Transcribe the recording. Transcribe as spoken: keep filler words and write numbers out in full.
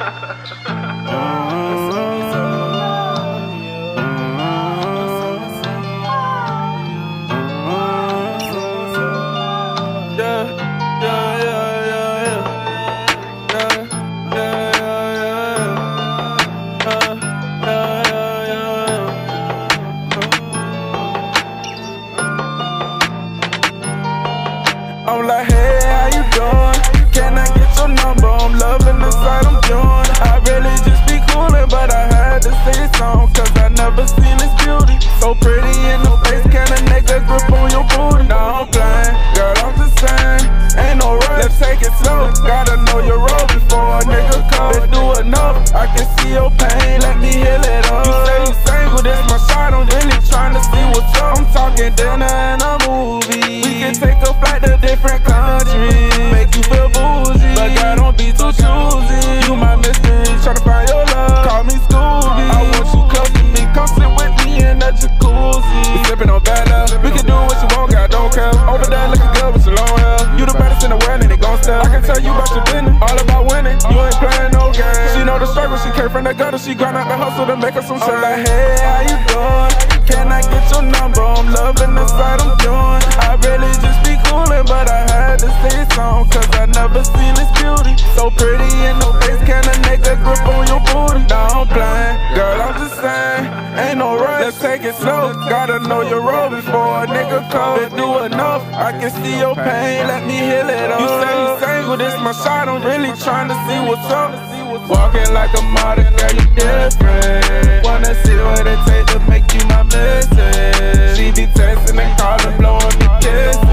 I'm like, hey, how you doing? Can I get your number? I'm loving the side I'm doing. I really just be coolin', but I had to say something, cause I never seen this beauty. So pretty in the face, can a nigga grip on your booty? Nah, I'm playing, girl, I'm just saying, ain't no rush, let's take it slow. Gotta know your role before a nigga come. Been do enough, I can see your pain, let me heal it up. You say you single, this my shot, I'm really trying to see what's up. I'm talking dinner and a movie. We can take a flight to different countries, make you feel bougie, but God, don't be too choosy. You my mystery, tryna find your love, call me Scooby. I want you close to me, come sit with me in the jacuzzi. We sippin' on bad love, we can do what you want, God don't care. Over there looking good with your long hair, you the baddest in the world and it gon' stay. I can tell you about your business, all about winning, you ain't playing no games. She know the struggle, she came from the gutter, she grind out the hustle to make her some shit. I'm like, hey, how you doing? Can I get your number? I'm loving the side I'm doing. I really just be coolin', but I had to say something, cause I never seen this beauty. So pretty in the face, can a nigga grip on your booty? Nah, I'm playing, girl, I'm just saying, ain't no rush, let's take it slow. Gotta know your role before a nigga come. Been do enough, I can see your pain, let me heal it up. You say you single, this my shot, I'm really trying to see what's up. Walking like a model, girl, you different. Wanna see what it take to make you my missus. She be texting and calling, blowing me kisses.